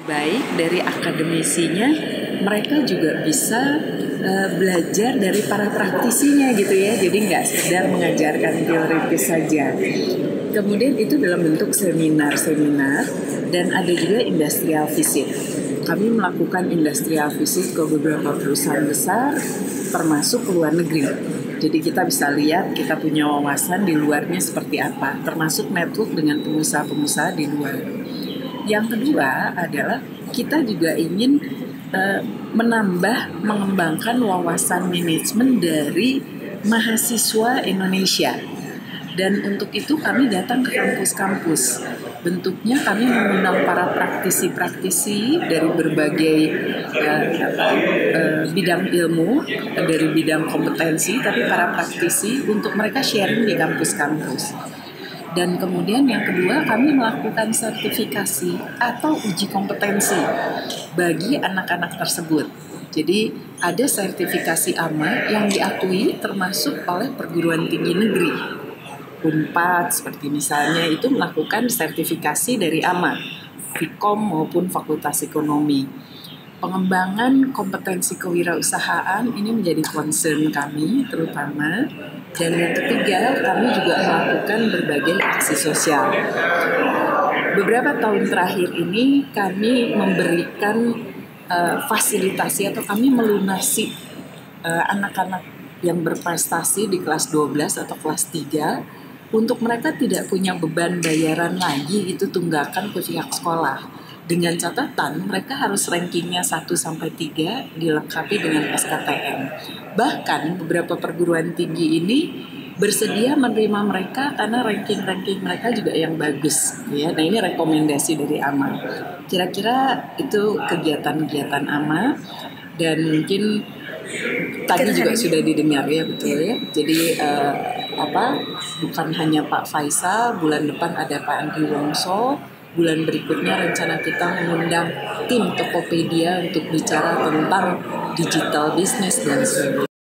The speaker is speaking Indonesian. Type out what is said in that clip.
baik dari akademisinya, mereka juga bisa belajar dari para praktisinya gitu ya. Jadi nggak sekedar mengajarkan teoritis saja. Kemudian itu dalam bentuk seminar-seminar dan ada juga industrial visit. Kami melakukan industrial visit ke beberapa perusahaan besar, termasuk ke luar negeri. Jadi kita bisa lihat kita punya wawasan di luarnya seperti apa, termasuk network dengan pengusaha-pengusaha di luar. Yang kedua adalah kita juga ingin mengembangkan wawasan manajemen dari mahasiswa Indonesia. Dan untuk itu kami datang ke kampus-kampus. Bentuknya kami mengundang para praktisi-praktisi dari berbagai bidang ilmu, dari bidang kompetensi, tapi para praktisi untuk mereka sharing di kampus-kampus. Dan kemudian yang kedua, kami melakukan sertifikasi atau uji kompetensi bagi anak-anak tersebut. Jadi ada sertifikasi AMA yang diakui termasuk oleh perguruan tinggi negeri. Unpad seperti misalnya itu melakukan sertifikasi dari AMA, Vkom maupun Fakultas Ekonomi. Pengembangan kompetensi kewirausahaan ini menjadi concern kami terutama. Dan yang ketiga, kami juga melakukan berbagai aksi sosial. Beberapa tahun terakhir ini kami memberikan fasilitasi atau kami melunasi anak-anak yang berprestasi di kelas 12 atau kelas 3 untuk mereka tidak punya beban bayaran lagi itu tunggakan ke pihak sekolah. Dengan catatan mereka harus rankingnya 1-3 dilengkapi dengan SKTM. Bahkan beberapa perguruan tinggi ini bersedia menerima mereka karena ranking-ranking mereka juga yang bagus. Ya. Nah ini rekomendasi dari AMA. Kira-kira itu kegiatan-kegiatan AMA dan mungkin tadi juga sudah didengar ya betul ya. Jadi bukan hanya Pak Faisal, bulan depan ada Pak Andri Wongso. Bulan berikutnya rencana kita mengundang tim Tokopedia untuk bicara tentang digital business dan sebagainya.